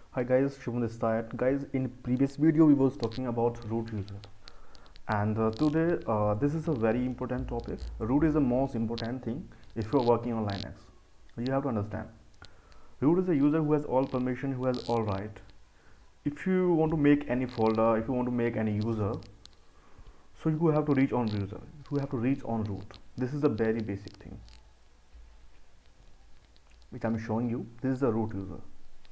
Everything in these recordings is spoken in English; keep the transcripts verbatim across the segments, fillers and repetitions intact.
Hi guys, Shubham this side. Guys, in previous video we was talking about root user, and uh, today uh, this is a very important topic. Root is the most important thing if you are working on Linux. You have to understand. Root is a user who has all permission, who has all right. If you want to make any folder, if you want to make any user, so you have to reach on user. You have to reach on root. This is a very basic thing which I'm showing you. This is a root user.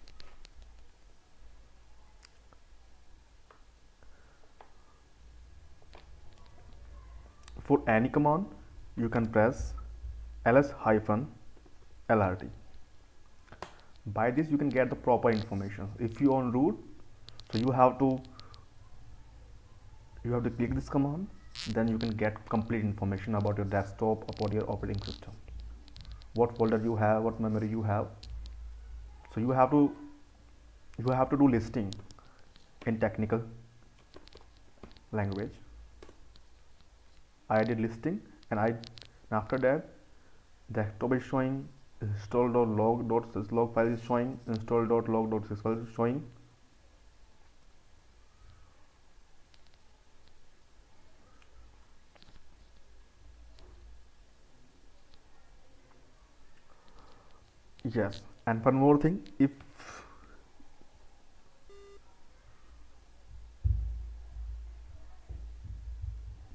For any command, you can press ls hyphen lrt. By this, you can get the proper information. If you on root, so you have to you have to click this command. Then you can get complete information about your desktop, about your operating system, what folder you have, what memory you have. So you have to you have to do listing in technical language. I did listing, and I and after that desktop is showing, install.log.sys file is showing, install.log.sys file is showing. Yes, and one more thing, if